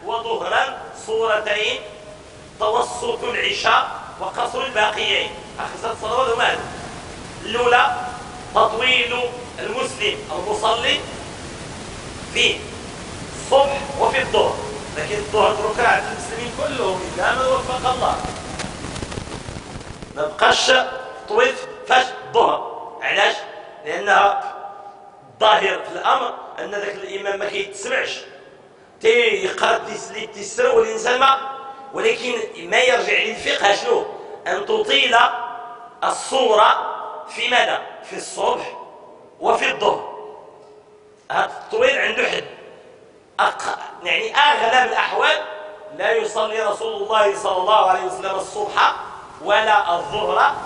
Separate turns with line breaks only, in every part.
وظهرا صورتين توسط العشاء وقصر الباقيين. خمسة صلوات هما هذو. الأولى تطويل المسلم المصلي في الصبح وفي الظهر، لكن الظهر ركعات المسلمين كلهم إلا من وفق الله، ما بقاش طويل فاش الظهر. علاش؟ لأنها الظاهر في الأمر أن ذاك الإمام ما كيتسمعش، تيقرا تيسر والإنسان ما، ولكن ما يرجع للفقه شنو؟ أن تطيل الصورة في ماذا؟ في الصبح وفي الظهر. هذا الطويل عنده حد. يعني أغلب الأحوال لا يصلي رسول الله صلى الله عليه وسلم الصبح ولا الظهر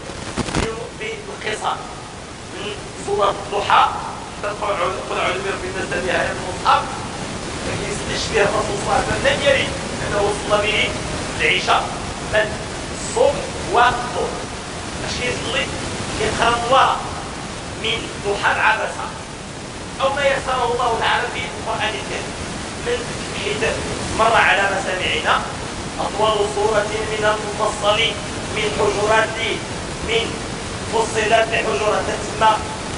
بالقصار من صورة الضحى. تدخل علماء في الناس نهاية المصحف ما كيسلش بها الرسول صلى الله عليه وسلم، لم يرد أنه صلى به العشاء، بل الصبح والظهر. اش كيصلي؟ كيقرا الورى من ضحى العبسة أو ما يسره الله تعالى في القرآن الكريم، من حيث مر على مسامعنا أطول صورة من المفصل من حجرات من فصلت لحجرات تسمى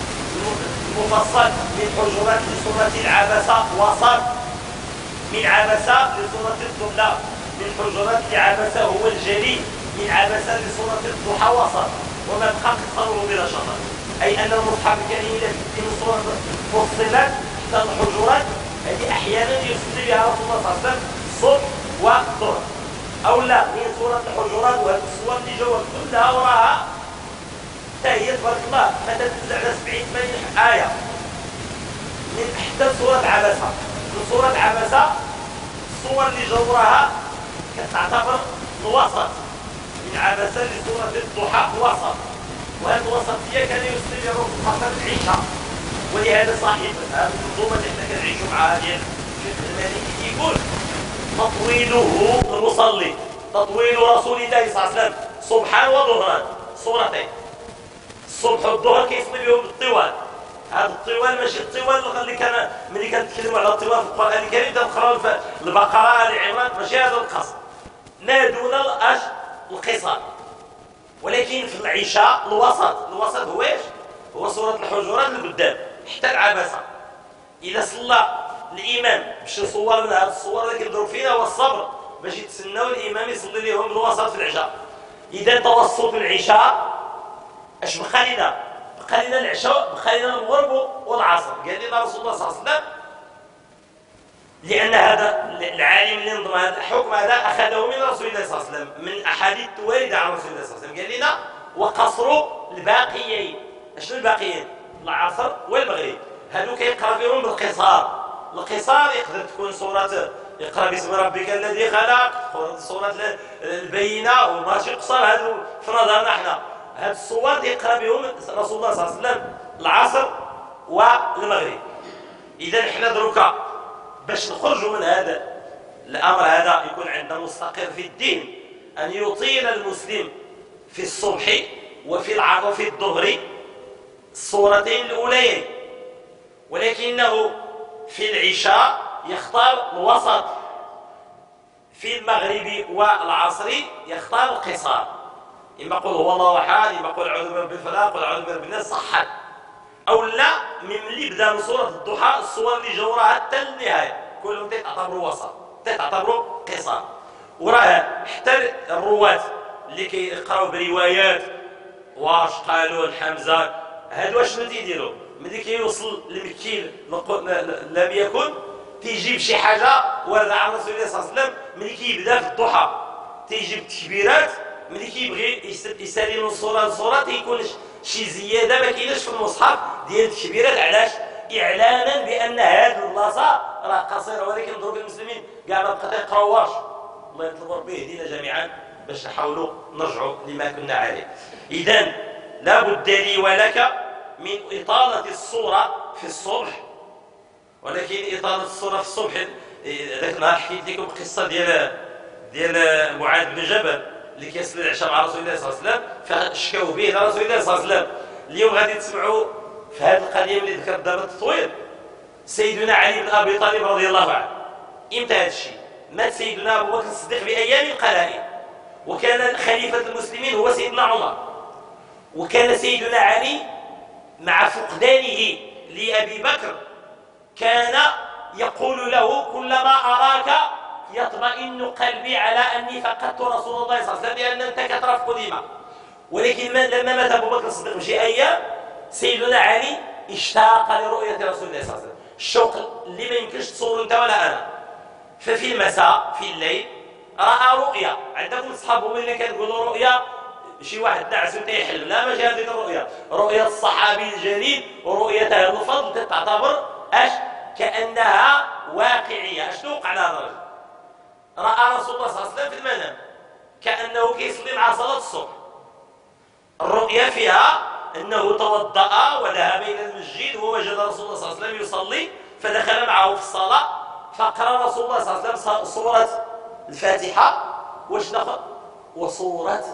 المفصل من حجرات لصورة العبسة وصل من عبسة لصورة الضحى، من حجرات لعبسة هو الجلي، من عبسة لصورة الضحى وصل، وما بقى قصره بلا شطر. أي أن المصحف الكريم الذي فيه صورة فصلت حتى الحجرات هذه أحيانا يصلي بها رسول الله صلى الله عليه وسلم الصبح والظهر، أو لا من صورة الحجرات. وهذه الصور اللي جوا كلها وراها حتى هي تبارك الله ما تنزل على 70-80 آية من حتى صورة عبسة. من صورة عبسة الصور اللي جوا وراها كتعتبر الوسط، من عبسة لصورة الضحى وسط، وهذه الوسطية كان يصلي بها الرسول حتى العشاء. ولهذا صاحب المنظومة اللي احنا كنعيشوا معها ديال الفقه المالكي يقول تطويله المصلي، تطويل رسول الله صلى الله عليه وسلم صبحا وظهرا، صورتين الصبح والظهر كيصلي بهم بالطوال. هذا الطوال ماشي الطوال اللي كان ملي كنتكلموا على الطوال في القرآن الكريم تنقراو البقرة آل عمران، ماشي هذا القصد، نادونا القصار. ولكن في العشاء الوسط هو ايش؟ هو صورة الحجرات اللي قدام حتى العبسة. إذا صلى الإمام باش نصور من هذه الصور اللي كيضرب فينا هو الصبر باش يتسناو الإمام يصلي لهم بالوسط في العشاء. إذا توسط العشاء اش بقى لنا؟ بقى لنا العشاء، بقى لنا المغرب والعصر. قال لنا رسول الله صلى الله عليه وسلم، لأن هذا العالم اللي نظم هذا الحكم هذا أخذه من رسول الله صلى الله عليه وسلم من أحاديث واردة عن رسول الله صلى الله عليه وسلم. قال لنا وقصر الباقيين. اشنو الباقيين؟ العصر والمغرب. هادو كيقرا فيهم بالقصار. القصار يقدر تكون صورة اقرا باسم ربك الذي خلق، صورة البينة وماشي قصر. هادو في نظرنا احنا هاد الصور يقرا بهم رسول الله صلى الله عليه وسلم العصر والمغرب. إذا احنا دروكا باش نخرجوا من هذا الأمر هذا يكون عندنا مستقر في الدين أن يطيل المسلم في الصبح وفي الظهر الصورتين الأوليين، ولكنه في العشاء يختار الوسط، في المغرب والعصر يختار القصار. إما قل هو الله أحد، إما قل أعوذ برب الفلق، قل أعوذ برب الناس، صحت. أو لا من اللي بدا من صورة الضحى الصور اللي جوراها حتى النهاية كلهم تعتبروا وسط، تعتبروا قصار. وراه حتى الرواة اللي كيقراو بروايات واش قالوا الحمزة هادو اشنو تيديروا؟ ملي كيوصل لمكي لم يكن تيجيب شي حاجه وارده عن رسول الله صلى الله عليه وسلم. ملي كيبدا في الضحى تيجيب التكبيرات، ملي كيبغي يسالي من صوره لصوره تيكون شي زياده ما كايناش في المصحف ديال التكبيرات. علاش؟ اعلانا بان هذه البلاصه راه قصيره، ولكن دروك المسلمين كاع ما بقى تيقراوهاش. الله يطلب ربي يهدينا جميعا باش نحاولوا نرجعوا لما كنا عليه. اذا لا بد لي ولك من إطالة الصورة في الصبح، ولكن إطالة الصورة في الصبح ذاك النهار حكيت لكم قصة ديال معاذ بن جبل اللي كيصلي العشاء مع رسول الله صلى الله عليه وسلم، فشكاو به إلى رسول الله صلى الله عليه وسلم. اليوم غادي تسمعوا في هذه القضية اللي ذكرت دابا التطويل. سيدنا علي بن أبي طالب رضي الله عنه إمتى هذا الشيء؟ مات سيدنا أبو بكر الصديق بأيام قلائل، وكان خليفة المسلمين هو سيدنا عمر، وكان سيدنا علي مع فقدانه لأبي بكر كان يقول له كلما أراك يطمئن قلبي على أني فقدت رسول الله صلى الله عليه وسلم لأن أنت كترفق دماء. ولكن لما مات أبو بكر الصديق بشي أيام سيدنا علي اشتاق لرؤية رسول الله صلى الله عليه وسلم، الشوق اللي ما يمكنش تصور أنت ولا أنا. ففي المساء في الليل رأى رؤيا. عندكم أصحابهم اللي كتقولوا رؤيا شي واحد نعس وتيحلم، لا ماشي هذيك الرؤيا، رؤيا الصحابي الجليل ورؤيته الفضل تعتبر كأنها واقعية. اشنو وقع لهذا الرجل؟ رأى رسول الله صلى الله عليه وسلم في المنام كأنه كيصلي مع صلاة الصبح. الرؤيا فيها أنه توضأ وذهب إلى المسجد ووجد رسول الله صلى الله عليه وسلم يصلي، فدخل معه في الصلاة فقرأ رسول الله صلى الله عليه وسلم سورة الفاتحة وسورة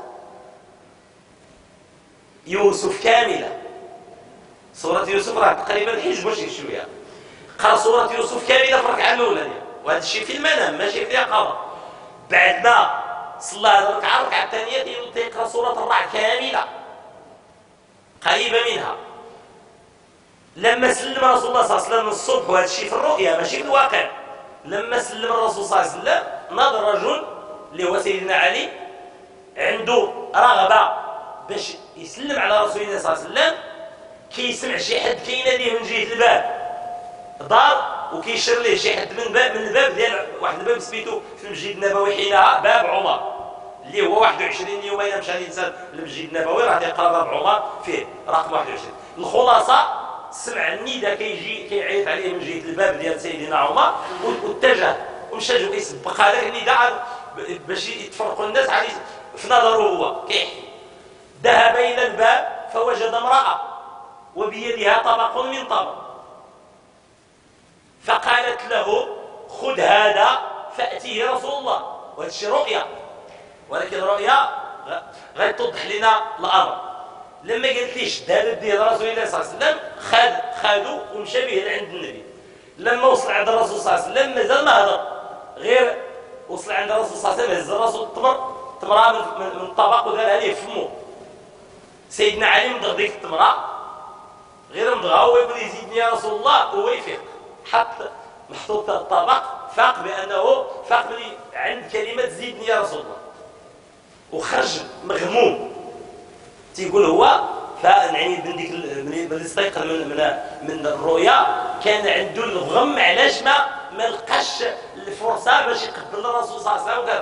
يوسف كاملة. سورة يوسف راه تقريبا حجب وشي شوية، قرأ سورة يوسف كاملة في الركعة الأولى ديالها، وهذا الشيء في المنام ماشي في اليقظة. بعد ما صلى هذه الركعة الثانية تيقرأ سورة الرعد كاملة قريبة منها. لما سلم رسول الله صلى الله عليه وسلم الصبح، وهذا الشيء في الرؤيا ماشي في الواقع، لما سلم الرسول صلى الله عليه وسلم ناض رجل اللي هو سيدنا علي عنده رغبة باش يسلم على رسول الله صلى الله عليه وسلم، كيسمع شي حد كيناديه من جهة الباب دار وكيشير ليه شي حد من الباب ديال واحد الباب سميتو في المسجد النبوي حينها باب عمر، اللي هو 21 يوم الا مشى الانسان للمسجد النبوي راه تيقرا باب عمر فيه رقم 21. الخلاصه سمع النداء كيعيط عليه من جهه الباب ديال سيدنا عمر واتجه ومشى جو يسبق هذاك النداء باش يتفرقوا الناس عليه في نظره هو كيحكي. ذهب الى الباب فوجد امراه وبيدها طبق من طبق، فقالت له خذ هذا فأتيه رسول الله. وهذا الشيء رؤيا، ولكن رؤيا غير توضح لنا الأمر. لما قالت لي شد هذا ديال رسول الله صلى الله عليه وسلم خادو ومشى به لعند النبي. لما وصل عند الرسول صلى الله عليه وسلم مازال ما هضر، غير وصل عند الرسول صلى الله عليه وسلم هز الرسول تمره من الطبق ودارها ليه فمه. سيدنا علي مضغ ديك التمره غير مضغها هو يقول يزيدني يا رسول الله، هو يفيق حط محطوط الطبق فاق بأنه فاق عند كلمة زيدني يا رسول الله، وخرج مغموم تيقول هو فنعني من استيقظ من الرؤيا كان عنده الغم علاش ما لقاش الفرصة باش يقبل الرسول صلى الله عليه وسلم.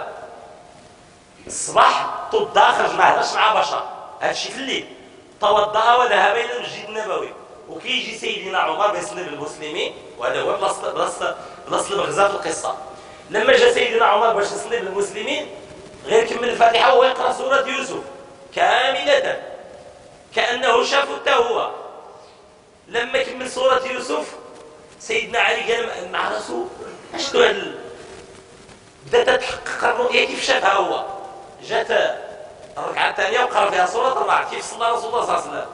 الصباح توضا خرج ما هضرش مع بشر، هذا الشيء في الليل. توضا وذهب إلى المسجد النبوي، وكيجي سيدنا عمر بيسلم المسلمين، وهذا هو بلاصه البغزه في القصه. لما جاء سيدنا عمر باش يسلم المسلمين غير كمل الفاتحه وهو يقرا سوره يوسف كامله كانه شافه حتى هو. لما كمل سوره يوسف سيدنا علي قال مع راسه اشنو هذا، بدات تحقق الرؤيه كيف شافها هو. جات الركعه الثانيه وقرا فيها سوره الرعد كيف صلى رسول الله صلى الله عليه وسلم.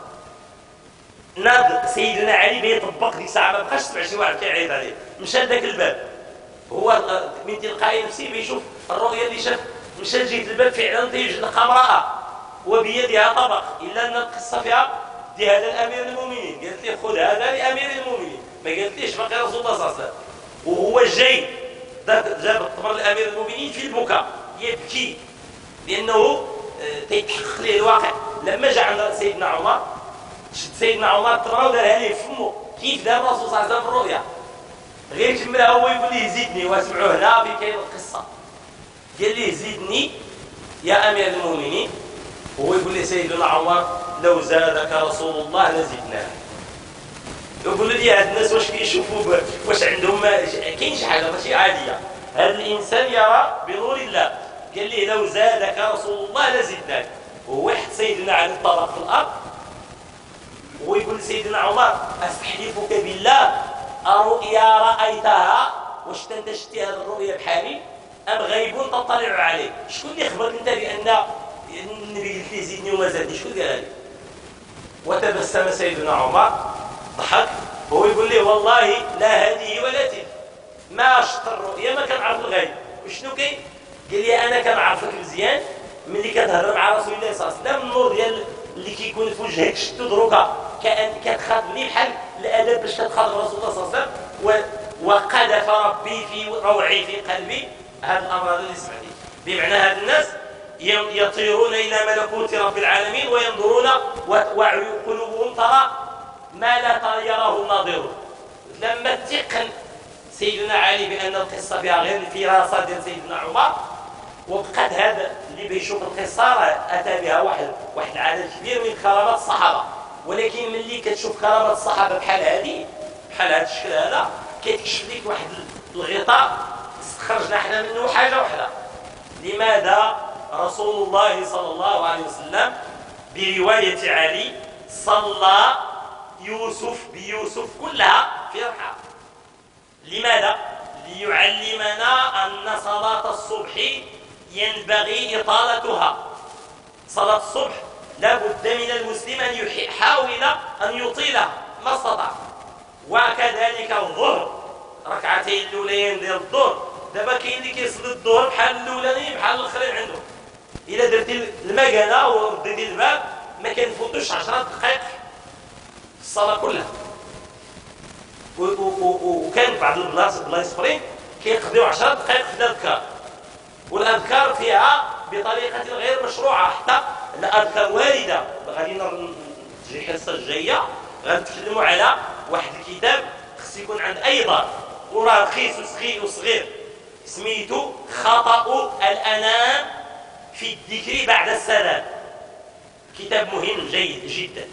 ناض سيدنا علي بيطبق ديك الساعه، ما بقاش سمع شي واحد كيعيط عليه، مشى لذاك الباب هو من تلقاء نفسه بيشوف الرؤيا اللي شاف. مشى لجهه الباب فعلا تلقى امراه وبيدها طبق، الا ان القصه فيها دي هذا الامير المؤمنين. قالت لي خذ هذا لامير المؤمنين، ما قالتليش باقي رسول الله صلى الله عليه وسلم. وهو جاي جاب التمر لامير المؤمنين في البكاء يبكي لانه تيتحقق ليه الواقع. لما جاء عند سيدنا عمر شد سيدنا عمر التمره ودارها ليه في فمه كيف دار الرسول صلى الله عليه وسلم في الرؤيا. غير كملها هو يقول ليه زيدني، واسمعوا هنا في كاين القصه. قال ليه زيدني يا امير المؤمنين، وهو يقول لي سيدنا عمر لو زادك رسول الله لزدناه. يقول لي هاد الناس واش كيشوفوا واش عندهم كاين شي حاجه ماشي عاديه، هذا الانسان يرى بنور الله. قال لي لو زادك رسول الله لزدناك. وهو يحط سيدنا على الطبق في الارض وهو يقول لسيدنا عمر استحلفك بالله أرؤيا رأيتها واش انت شتي هذه الرؤيا بحالي ام غيب تطلع عليه؟ شكون اللي خبرك انت بان النبي قلت لي زيدني وما زادني؟ شكون قال لي؟ وتبسم سيدنا عمر ضحك وهو يقول لي والله لا هذه ولا تلك، ما شفت الرؤيا ما كنعرف الغيب. واش قال لي انا كنعرفك مزيان ملي كتهضر مع رسول الله صلى الله عليه وسلم، النور ديال اللي كيكون في وجهك شتو دروكا كأن كتخاطبني بحال الادب باش كتخاطب رسول الله صلى الله عليه وسلم، وقذف ربي في روعي في قلبي هذا الامر اللي سمعتي. بمعنى هاد الناس يطيرون الى ملكوت رب العالمين وينظرون وقلوبهم ترى ما لا يراه الناظرون. لما تقن سيدنا علي بان القصه فيها غير الفراسه ديال سيدنا عمر، وبقات هذا اللي بيشوف القصه اتى بها واحد العدد كبير من كرامات الصحابه. ولكن ملي كتشوف كرامات الصحابه بحال هذه بحال هذا الشكل هذا كيتكشف لك واحد الغطاء استخرجنا حنا منه حاجه واحده. لماذا رسول الله صلى الله عليه وسلم بروايه علي صلى يوسف بيوسف كلها في ركعه؟ لماذا؟ ليعلمنا ان صلاه الصبح ينبغي اطالتها. صلاه الصبح لا بد من المسلم ان يحاول ان يطيلها ما استطاع. وكذلك الظهر، ركعتين الاولين ديال الظهر، دابا كاين اللي كيصلي الظهر بحال الاولاني بحال الاخرين عنده. الا درتي المكانه ورديتي الباب ما كنفوتوش 10 دقائق في الصلاه كلها. وكان بعض البلايص اخرين كيقضيو 10 دقائق في الاذكار، والاذكار فيها بطريقه غير مشروعه. حتى الاذكار وارده. غادي تجي الحصه الجايه غنتكلموا على واحد الكتاب خص يكون عند اي دار وراه رخيص وصغير سميتو خطأ الأنام في الذكر بعد السلام. كتاب مهم جيد جدا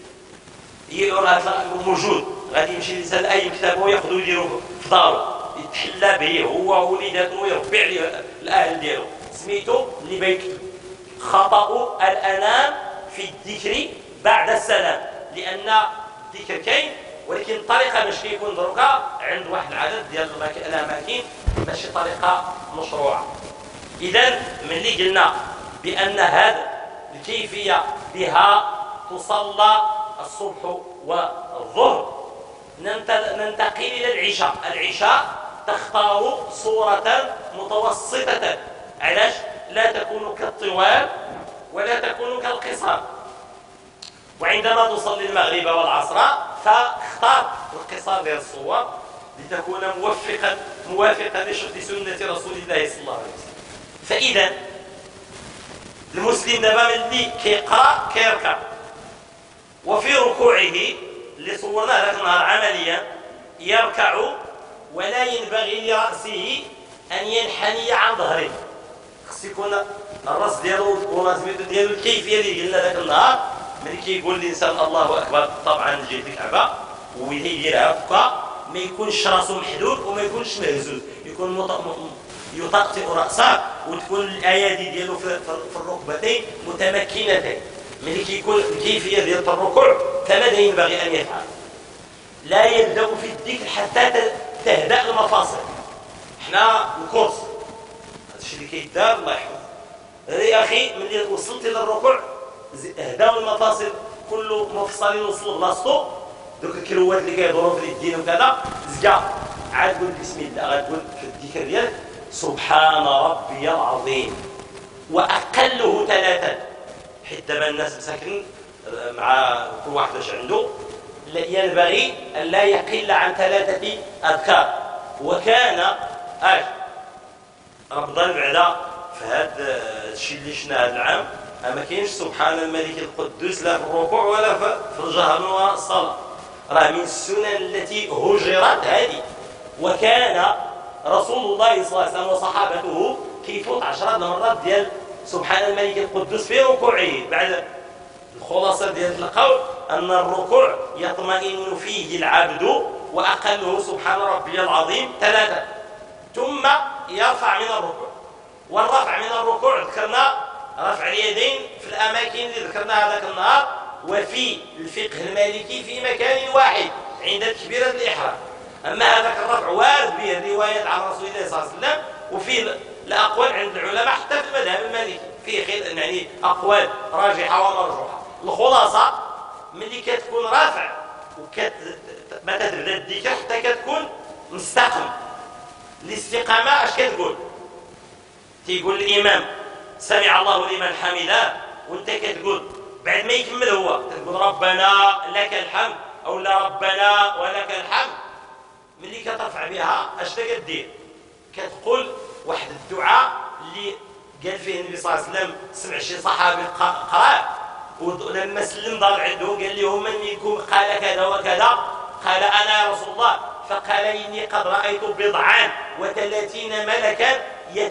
موجود، غادي يمشي الانسان اي كتاب وياخذو يديرو في دارو يتحلى به هو ووليداتو ويربي عليه الاهل ديالو. سميتو اللي بيكتب خطأ الأنام في الذكر بعد السلام، لأن الذكر كاين ولكن الطريقه باش كيكون دروكا عند واحد العدد ديال الاماكن ماشي طريقه مشروعه. اذا ملي قلنا بان هذا الكيفيه بها تصلى الصبح والظهر، ننتقل الى العشاء. العشاء تختار صوره متوسطه، علاش؟ لا تكون كالطوال ولا تكون كالقصار. وعندما تصلي المغرب والعصر فاختار القصار ديال الصور لتكون موافقا لشرط سنه رسول الله صلى الله عليه وسلم. فاذا المسلم دابا ملي كيقرا كيركع، وفي ركوعه اللي صورناه ذاك النهار عمليا يركع ولا ينبغي لراسه ان ينحني عن ظهره. خص يكون الراس ديالو ولازمته ديالو الكيفيه اللي قلنا ذاك النهار. ملي كيقول الانسان الله اكبر طبعا جهه الكعبه ويديرها هكا، ما يكونش راسه محدود وما يكونش مهزوز، يكون يطأطئ راسه وتكون الايادي ديالو في الركبتين متمكنتين. ملي كيكون الكيفيه ديال الركوع فماذا ينبغي ان يفعل؟ لا يبدا في الذكر حتى تهدأ المفاصل. حنا الكورس هادشي اللي كيدار الله يحفظ يا اخي. ملي وصلتي للركوع اهداو المفاصل، كل مفصل يوصل بلاصتو. دوك الكروات اللي كيدوروا في اليدين وكذا زكا عاد قول بسم الله، غتقول في الذكر ديالك سبحان ربي العظيم واقله 3. حيت دابا الناس مساكن مع كل واحد واش عنده، ينبغي ان لا يقل عن 3 اذكار. وكان رمضان بعدا في هذا الشيء اللي شفنا هذا العام ما كاينش سبحان الملك القدوس لا في الركوع ولا في الجهر من الصلاه، راه من السنن التي هجرت هذه. وكان رسول الله صلى الله عليه وسلم وصحابته كيفوت 10 مرات ديال سبحان الملك القدوس في ركوعه. بعد الخلاصه ديال القول ان الركوع يطمئن فيه العبد واقله سبحان ربي العظيم 3، ثم يرفع من الركوع. والرفع من الركوع ذكرنا رفع اليدين في الاماكن اللي ذكرناها ذاك النهار، وفي الفقه المالكي في مكان واحد عند تكبيره الاحرام. اما هذاك الرفع وارد به الروايات عن رسول الله صلى الله عليه وسلم، وفي الاقوال عند العلماء حتى في المذهب المالكي فيه يعني اقوال راجحه ومرجوحه. الخلاصه ملي كتكون رافع ما تبدا الذكر حتى كتكون مستقم. الاستقامه اش كتقول؟ كيقول الامام سمع الله لمن حمده، وانت كتقول بعد ما يكمل هو تقول ربنا لك الحمد او لا ربنا ولك الحمد. ملي كترفع بها اش كدير؟ كتقول واحد الدعاء اللي قال فيه النبي صلى الله عليه وسلم، سمع شي صحابي قراه ولما سلم ضل عندهم قال لهم من منكم قال كذا وكذا، قال انا يا رسول الله، فقال اني قد رايت 39 ملكا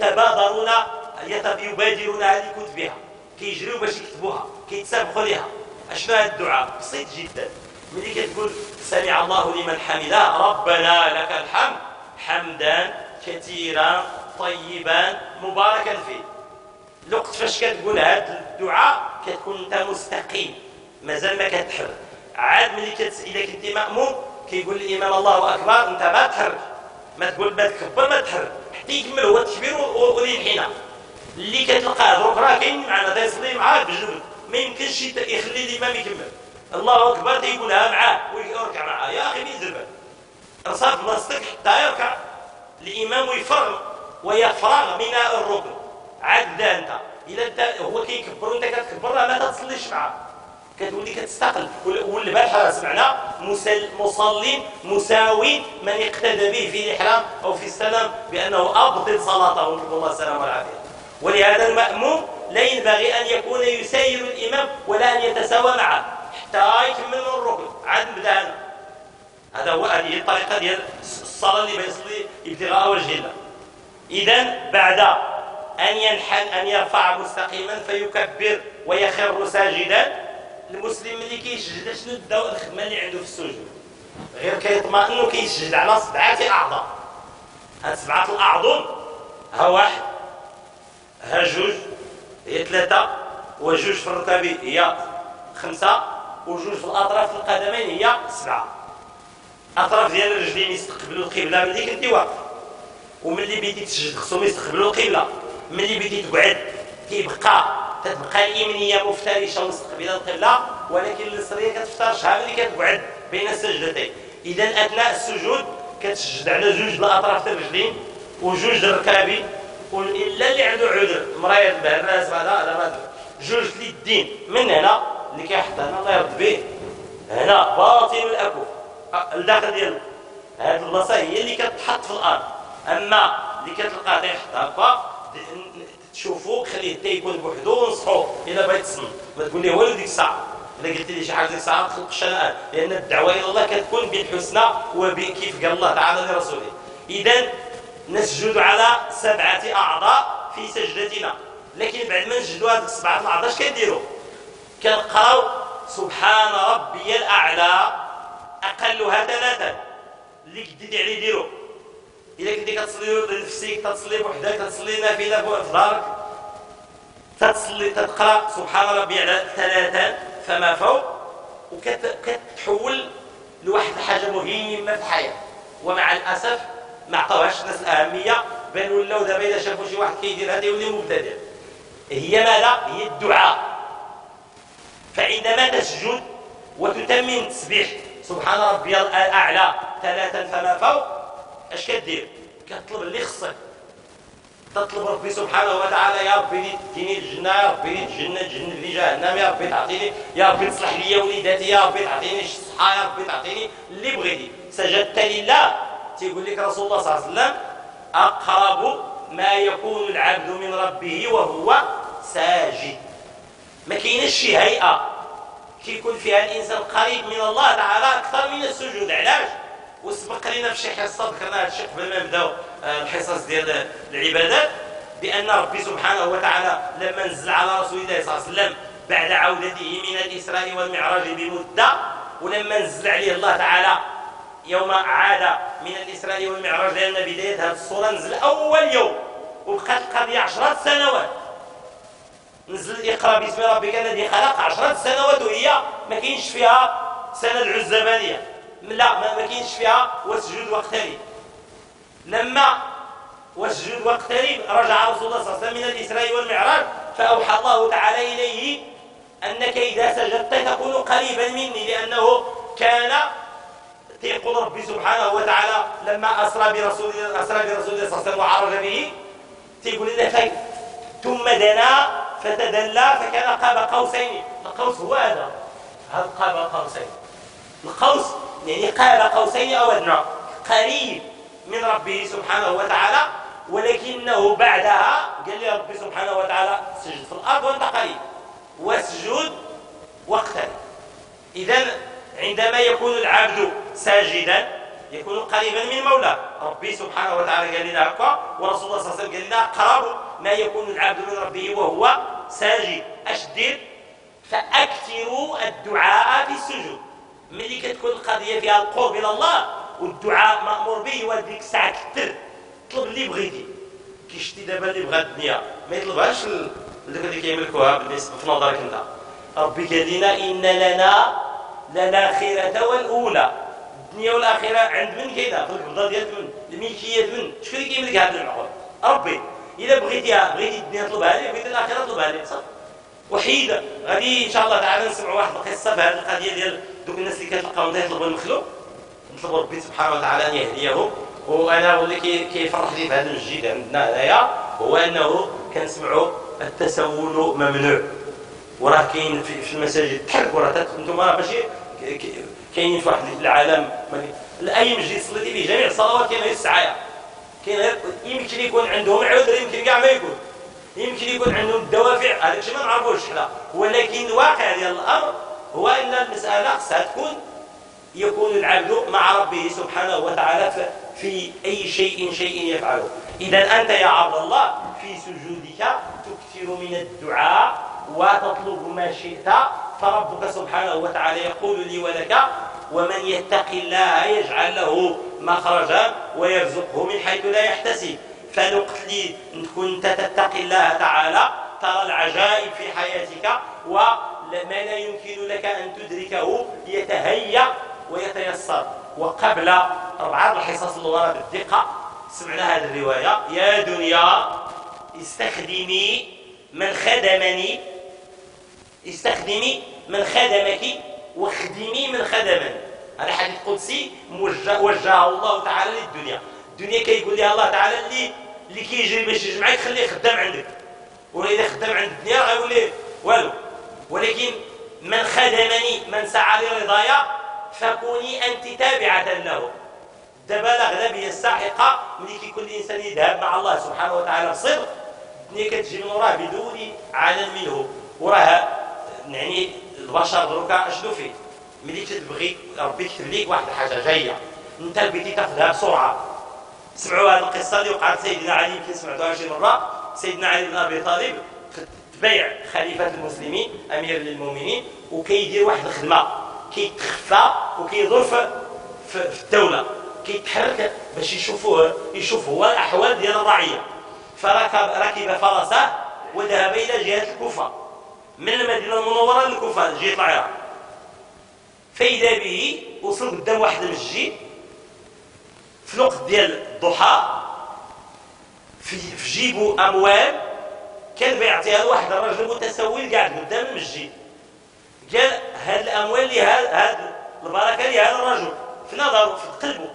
يبادرونها لكتبها، كيجريو باش يكتبوها كيتسابقوا لها. اشنو هذا الدعاء؟ بسيط جدا. ملي كتقول سمع الله لمن حمده ربنا لك الحمد حمدا كثيرا طيبا مباركا فيه، الوقت فاش كتقول هذا الدعاء كتكون انت مستقيم مازال ما كتحرك. عاد ملي اذا كنتي ماموم كيقول الامام الله اكبر، انت ما تحرك، ما تقول ما تكبر، ما تحرك حتى يكمل هو التكبير والانحناء. اللي كتلقاه دروك راه كاين معنا تيصلي معاك بجنب، ما يمكنش يخلي الامام يكمل الله اكبر تيقولها معاه ويركع معاه. يا اخي مين زربان ارصاد بلاصتك حتى يركع الامام ويفرغ من الركن. عاد بدا انت الا انت هو كيكبر وانت كتكبر ما تصليش معاه، كتولي كتستقل. والبارحه سمعنا مصلي مساوي من اقتدى به في الاحرام او في السلام بانه ابطل صلاته نسال الله السلامه والعافيه. ولهذا الماموم لا ينبغي ان يكون يسير الامام ولا ان يتساوى معه حتى يكمل من الركن. عاد نبدا انا، هذه الطريقه ديال الصلاه اللي بيصلي ابتغاء وجه الله. اذا بعد ان يرفع مستقيما فيكبر ويخر ساجدا، المسلم اللي كيسجد شنو الخدمه اللي عنده في السجود؟ غير كيطمئن وكيسجد على 7 اعضاء. هاد 7 الاعضاء ها واحد ها جوج هي 3 وجوج في الركب هي 5 وجوج في الاطراف القدمين هي 7. اطراف ديال الرجلين يستقبلوا القبله ملي كنتي واقف، وملي بديتي تسجد خصهم يستقبلوا القبله. ملي بديتي تقعد تتبقى اليمنيه مفترشه مستقبله القبله، ولكن اليسريه كتفترشها ملي كتقعد بين السجدتين. اذا اثناء السجود كتسجد على 2 الاطراف ديال الرجلين وجوج ديال الركابي، الا اللي عنده عذر مريض الراس هذا 2 اليدين من هنا اللي كيحط هنا الله يرد به هنا باطن الاكف الداخل ديال هذه البلاصه هي اللي كتحط في الارض. اما اللي كتلقاه تيحط هكا تشوفوا خليه حتى يكون بوحدو ونصحوه الا بغيت تصنع، ما تقول لي والو ديك الساعه. الا قلت لي شي حاجه ديك الساعه ما تخلقش انا، لان الدعوه الى الله كتكون بالحسنى وكيف قال الله تعالى لرسوله. اذا نسجد على 7 اعضاء في سجدتنا، لكن بعد ما نسجدوا هذوك 7 الاعضاء اش كنديروا؟ كنقراو سبحان ربي الاعلى اقلها 3 اللي كديتي عليه ديرو. الا كنتي كتصلي لنفسك تتصلي بوحدك تتصلي نافله في دارك تقرا سبحان ربي على 3 فما فوق، وكتحول لواحد الحاجه مهمه في الحياه. ومع الاسف ما عطاوهاش الناس الاهميه، بل ولاو دابا اذا شافوا شي واحد كيدير هذا يولي مبتدع. هي ماذا؟ هي الدعاء. فعندما تسجد وتتمم التسبيح سبحان ربي الاعلى 3 فما فوق، اش كدير؟ كتطلب اللي خصك، تطلب ربي سبحانه وتعالى يا ربي تديني الجنه، يا ربي تجنبني جهنم، يا ربي تعطيني، يا ربي تصلح لي وليداتي، يا ربي تعطيني الصحه، يا ربي تعطيني اللي بغيتي. سجدت لله. تيقول لك رسول الله صلى الله عليه وسلم اقرب ما يكون العبد من ربه وهو ساجد. ما كاينش شي هيئه كيكون فيها الانسان قريب من الله تعالى اكثر من السجود. علاش؟ وسبق لنا في شي حصه ذكرنا هذا الشيء قبل ما نبداو الحصص ديال العبادات، بان ربي سبحانه وتعالى لما نزل على رسول الله صلى الله عليه وسلم بعد عودته من الاسراء والمعراج بمده، ولما نزل عليه الله تعالى يوم عاد من الاسراء والمعراج، لان بدايه هذه الصوره نزل اول يوم وبقات القضيه 10 سنوات. نزل اقرا باسم ربك الذي خلق 10 سنوات، وهي ما كاينش فيها سنه العزبانيه، لا ما كاينش فيها واسجد واقترب. لما واسجد واقترب رجع رسول الله صلى الله عليه وسلم من الاسراء والمعراج، فاوحى الله تعالى اليه انك اذا سجدت تكون قريبا مني، لانه كان يقول ربي سبحانه وتعالى لما اسرى برسول الله صلى الله عليه وسلم وعرج به، تيقول له دنا فتدلى فكان قاب قوسين. القوس هو هذا قاب قوسين. القوس يعني قاب قوسين أو أدنى، قريب من ربه سبحانه وتعالى، ولكنه بعدها قال لي ربي سبحانه وتعالى سجد في الأرض وانت قريب، واسجد واقترب. إذن عندما يكون العبد ساجدا يكون قريبا من مولاه. ربي سبحانه وتعالى قال لنا هكا، ورسول الله صلى الله عليه وسلم قال لنا أقرب ما يكون العبد من ربه وهو ساجد. اش دير؟ فأكثروا الدعاء في السجود. ملي كتكون القضية فيها القرب إلى الله والدعاء مأمور به، وديك الساعة كثر طلب اللي بغيتي. كيشتي دابا اللي بغى الدنيا ما يطلبهاش دوك اللي كيملكوها بالنسبة في نظرك انت. ربي قال لنا إن لنا للآخرة والأولى. الدنيا والآخرة عند من كاينه؟ في القبضة ديال من، الملكية من، شكون اللي كيملك هذا المعقول؟ ربي. إذا بغيتي الدنيا طلبها لي، بغيتي الآخرة طلبها لي، صافي. وحيدة. غادي إن شاء الله تعالى نسمعوا واحد القصة في هذه القضية ديال دوك الناس اللي كتلقاهم يطلبوا المخلوق، نطلبوا ربي سبحانه وتعالى أن يهديهم. وأنا واللي كيفرح لي في هذا المسجد عندنا هنايا هو أنه كنسمعوا التسول ممنوع. وراه كاين في المساجد تحركوا، راه انتم راه ماشي كاينين في واحد العالم اي مسجد صليتي فيه جميع الصلوات كاين غير السعايه، كاين غير يمكن يكون عندهم عذر، يمكن كاع ما يكون، يمكن يكون عندهم الدوافع، هذاك الشيء ما نعرفوش حنا. ولكن الواقع ديال الامر هو ان المساله خصها تكون يكون العبد مع ربه سبحانه وتعالى في اي شيء يفعله. اذا انت يا عبد الله في سجودك تكثر من الدعاء وتطلب ما شئت، فربك سبحانه وتعالى يقول لي ولك: ومن يتق الله يجعل له مخرجا ويرزقه من حيث لا يحتسب. فنقت لي إن كنت تتقي الله تعالى ترى العجائب في حياتك، وما لا يمكن لك أن تدركه يتهيأ ويتيسر. وقبل 4 الحصص اللغة بالدقة سمعنا هذه الرواية: يا دنيا استخدمي من خدمني، استخدمي من خدمك واخدمي من خدمني. هذا حديث قدسي وجهه الله تعالى للدنيا. الدنيا كيقول لها الله تعالى اللي كيجري باش يجمعك خليه خدام عندك، وإذا خدام عند الدنيا غيقول ليه والو. ولكن من خدمني، من سعى لرضايا، فكوني أنت تابعة له. دابا الأغلبية الساحقة ملي كيكون الإنسان يذهب مع الله سبحانه وتعالى بصدق، الدنيا كتجي من وراه بدون عالم منه. وراه يعني البشر دروكا اشنو فيه؟ ملي تبغي ربي يكتب ليك واحد الحاجه جايه انت بغيتي تاخذها بسرعه. سمعوا هذه القصه اللي وقعت سيدنا علي، يمكن سمعتوها شي مره. سيدنا علي بن ابي طالب تبايع خليفه المسلمين امير للمؤمنين، وكيدير واحد الخدمه، كيتخفى وكيدور في الدوله، كيتحرك باش يشوف هو الاحوال ديال الرعيه. فركب فرسه وذهب الى جهه الكوفه، من المدينه المنوره للكوفه جهه العراق. فاذا به وصل قدام واحد المسجد في الوقت ديال الضحى، في جيبو اموال كان بيعطيها لواحد الرجل متسول قاعد قدام المسجد. قال: هاد الاموال اللي هاد البركه لهذا الرجل في نظره في قلبه،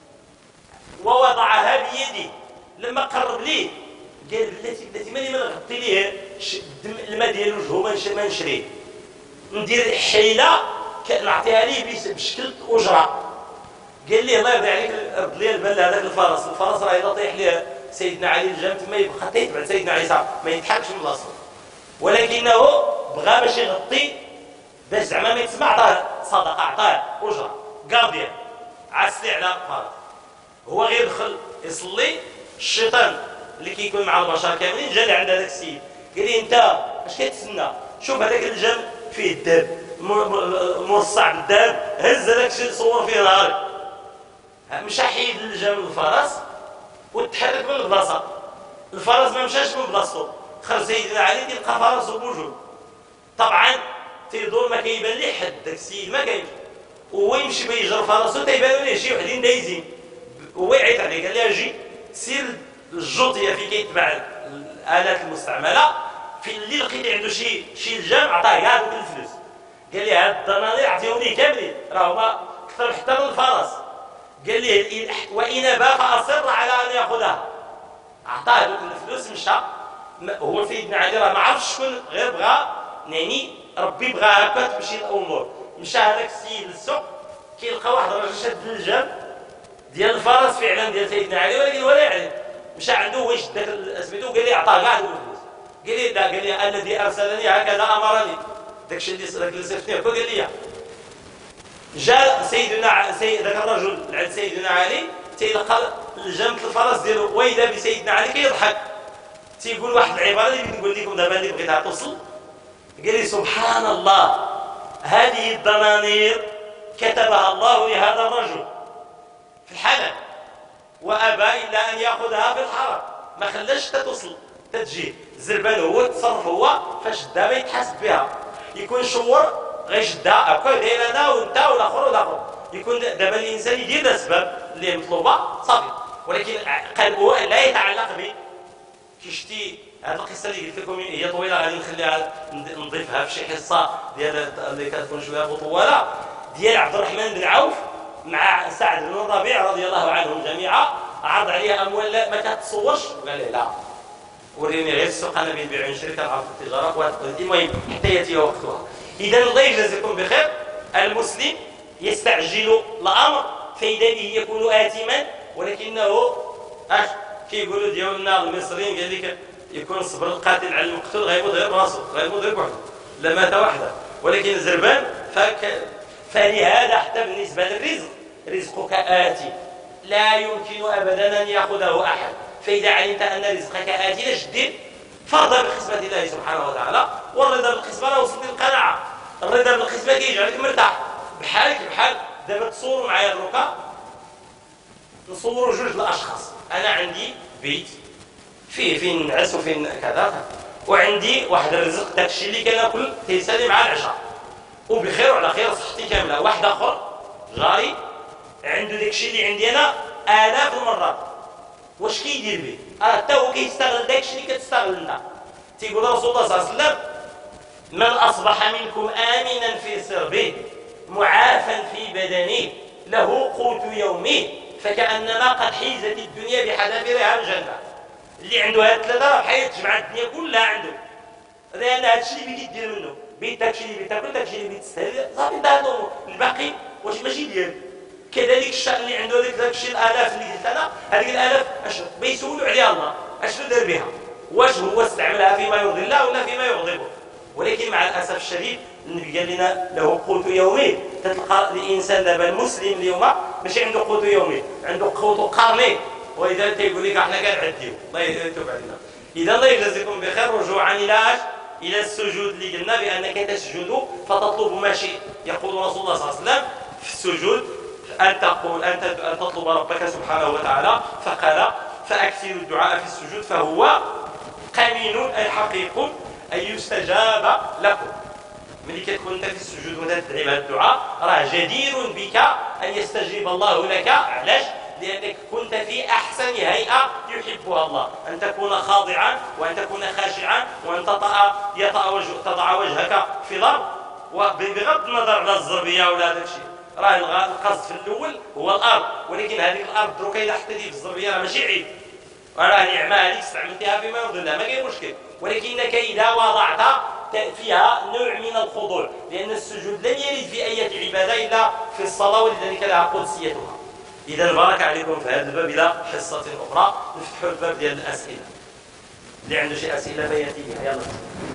ووضعها بيده. لما قرب ليه قال: بلاتي ماني ما نغطي ليه الماء ديال وجهه، ما نشريه، ندير حيله نعطيها ليه بشكل اجره. قال لي: الله يرضي عليك رد لي البال هذاك الفرس راه اذا طيح ليه سيدنا علي الجام تما يبقى تيتبع سيدنا عيسى، ما يتحركش من بلاصتو. ولكنه بغى باش يغطي، باش زعما ما يتسمع، عطاه صدقه، عطاه اجره كارديان عسلي على الفرس. هو غير دخل يصلي، الشيطان اللي كيكون مع البشر كاملين جا عند هذاك السيد قال لي: انت اش كتسنى؟ شوف هذاك الجام فيه الداب موصع بالداب، هز هذاك الشيء صور فيه نهار، مشى حيد الجام الفرس وتحرك من البلاصه. الفرس ما مشاش من بلاصتو، خرج سيدنا علي تلقى فرسه بوجهه. طبعا تيدور ما كيبان ليه حد، داك السيد ما كاينش، وهو يمشي بيجر فرسه تيبانوا ليه شي وحدين دايزين. هو يعيط عليه قال لي: اجي سير الجوطيه في كيتباع الالات المستعمله، في اللي لقيتي عنده شي لجام عطاه كاع دوك الفلوس. قال لي: هاد الضنانير عطيهم لي كاملين، راهما اكثر حتى من الفرس. قال لي: وان ابى فاصر على ان ياخذها. عطاه دوك الفلوس، مشى هو سيدنا علي راه ما عرفش شكون، غير بغى يعني ربي بغى هكا تمشي الامور. مشى هذاك السيد للسوق كيلقى واحد الراجل شاد اللجام ديال الفرس فعلا ديال سيدنا علي، ولكن ولا يعلم. مشى عنده هو يشد داك سميتو، قال لي عطاه كاع الفلوس. قال لي لا، قال لي الذي ارسلني هكذا امرني. داك اللي صيفطني هكا قال لي. جاء ذاك الرجل عند سيدنا علي تيلقى الجامة الفرس ديالو وإذا بسيدنا علي كيضحك، تيقول واحد العباره اللي نقول لكم دابا اللي بغيتها توصل. قال لي سبحان الله، هذه الدنانير كتبها الله لهذا الرجل في الحلال وابى الا ان ياخذها في الحرام، ما خلاش توصل تتجي. الزربان هو تصرف، هو فاش دابا يتحاسب بها، يكون شور غيشدها هكا داير انا وانت والاخر والاخر، يكون دابا الانسان يدير الاسباب اللي مطلوبه صافي، ولكن قلبه لا يتعلق به. كيشتي هذه القصه اللي قلت لكم هي طويله، غادي نخليها نضيفها في شي حصه ديال اللي كتكون شويه مطوله، ديال عبد الرحمن بن عوف مع سعد بن الربيع رضي الله عنهم جميعا. عرض عليها اموال ما كتصورش، قال لي لا وريني غير السوق، انا بنبيع ونشري كنعرف التجاره. المهم حتى ياتي وقتها. اذا الله يجازيكم بخير. المسلم يستعجل الامر فاذا به يكون آثما، ولكنه كيقولوا ديالنا المصريين قال لك يكون صبر القاتل على المقتول، غيموت غير براسو، غيموت غير بوحده، لا مات وحده. ولكن الزربان فلهذا حتى بالنسبه للرزق، رزقك آتي لا يمكن ابدا ان ياخذه احد. فاذا علمت ان رزقك آتي لاش دير؟ فرض بقسمه الله سبحانه وتعالى، والرضا بالقسمه راه وصلت للقناعه. الرضا بالقسمه كيجعلك مرتاح. بحال دابا تصوروا معايا دروكا، نصوروا جوج الاشخاص. انا عندي بيت فيه نعس وفين كذا، وعندي واحد الرزق، داكشي اللي كناكل تيسالي مع العشاء وبخير وعلى خير، صحتي كامله. واحد اخر جاري عنده داكشي اللي عندي انا آلاف المرات. واش كيدير به؟ حتى هو كيستغل داكشي اللي كتستغل انت. تيقول رسول الله صلى الله عليه وسلم: من اصبح منكم امنا في سربه معافا في بدنه له قوت يومه فكأنما قد حيزت الدنيا بحذافيرها الجنة. اللي عنده هاد الثلاثه راه بحال تجمع الدنيا كلها عنده، لان هادشي اللي بيدي دير منه. بيت داكشي اللي بتاكل، داكشي اللي بتستهل، صافي انتهى الامور. الباقي واش ماشي ديالك. كذلك الشأن اللي عنده داكشي الالاف اللي قلت انا، هذيك الالاف اش بيسولوا عليها الله اشنو دار بها، واش هو استعملها فيما يرضي الله ولا فيما يغضبه. ولكن مع الاسف الشديد النبي قال لنا له قوت يومه. تلقى الانسان دابا المسلم اليوم ماشي عنده قوت يومه، عنده قوت قرني، واذا تيقول لك احنا كنعديو. الله يتوب علينا. اذا الله يجزيكم بخير. رجوعا الى السجود اللي قلنا بانك تسجد فتطلب ما شئت. يقول رسول الله صلى الله عليه وسلم في السجود ان تطلب ربك سبحانه وتعالى، فقال: فاكثروا الدعاء في السجود فهو قمين اي حقيق ان يستجاب لكم. ملي كتكون انت في السجود وتدعي بهذا الدعاء راه جدير بك ان يستجيب الله لك. علاش؟ لانك كنت في احسن هيئه يحبها الله، ان تكون خاضعا وان تكون خاشعا وان تضع وجهك في الارض، وبغض النظر على الزربيه ولا هذا الشيء. راه القصد في الاول هو الارض، ولكن هذه الارض دروك الا حطيتي في الزربيه راه ماشي عيب، راه نعمه هذيك استعملتيها فيما يرضي الله، ما كاين مشكل. ولكنك اذا وضعت فيها نوع من الخضوع، لان السجود لم يرد في اي عباده الا في الصلاه، ولذلك لها قدسيتها. اذا بارك عليكم في هذا الباب. الى حصه اخرى نفتحوا الباب ديال الاسئله. اللي عنده شي اسئله فياتي بها. يلا.